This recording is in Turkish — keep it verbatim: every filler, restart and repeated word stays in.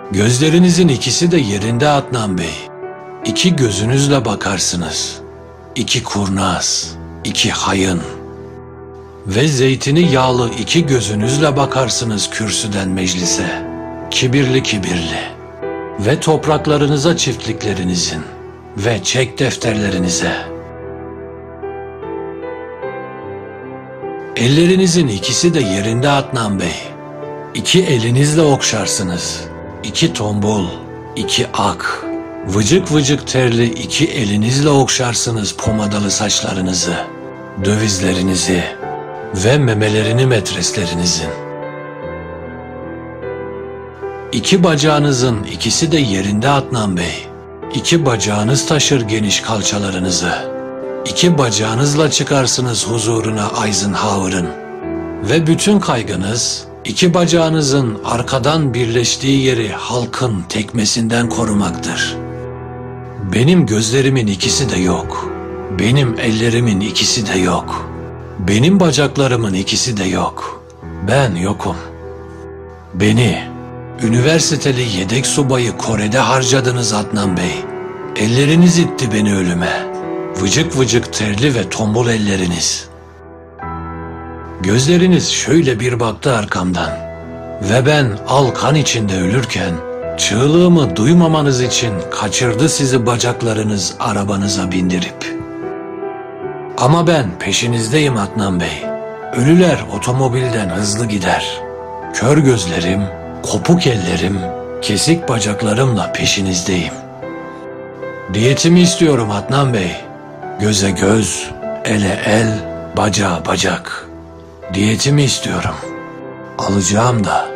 Gözlerinizin ikisi de yerinde Adnan Bey. İki gözünüzle bakarsınız. İki kurnaz, iki hayın. Ve zeytini yağlı iki gözünüzle bakarsınız kürsüden meclise. Kibirli kibirli. Ve topraklarınıza çiftliklerinizin ve çek defterlerinize. Ellerinizin ikisi de yerinde Adnan Bey. İki elinizle okşarsınız. İki tombul, iki ak, vıcık vıcık terli iki elinizle okşarsınız pomadalı saçlarınızı, dövizlerinizi ve memelerini metreslerinizin. İki bacağınızın ikisi de yerinde Adnan Bey. İki bacağınız taşır geniş kalçalarınızı. İki bacağınızla çıkarsınız huzuruna Eisenhower'ın. Ve bütün kaygınız iki bacağınızın arkadan birleştiği yeri halkın tekmesinden korumaktır. Benim gözlerimin ikisi de yok. Benim ellerimin ikisi de yok. Benim bacaklarımın ikisi de yok. Ben yokum. Beni, üniversiteli yedek subayı Kore'de harcadınız Adnan Bey. Elleriniz itti beni ölüme. Vıcık vıcık terli ve tombul elleriniz. Gözleriniz şöyle bir baktı arkamdan. Ve ben al kan içinde ölürken, çığlığımı duymamanız için kaçırdı sizi bacaklarınız arabanıza bindirip. Ama ben peşinizdeyim Adnan Bey. Ölüler otomobilden hızlı gider. Kör gözlerim, kopuk ellerim, kesik bacaklarımla peşinizdeyim. Diyetimi istiyorum Adnan Bey. Göze göz, ele el, bacağa bacak. Diyetimi istiyorum. Alacağım da.